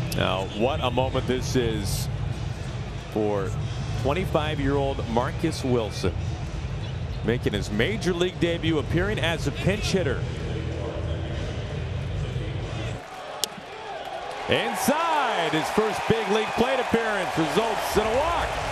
Now, what a moment this is for 25-year-old Marcus Wilson, making his major league debut, appearing as a pinch hitter. Inside, his first big league plate appearance results in a walk.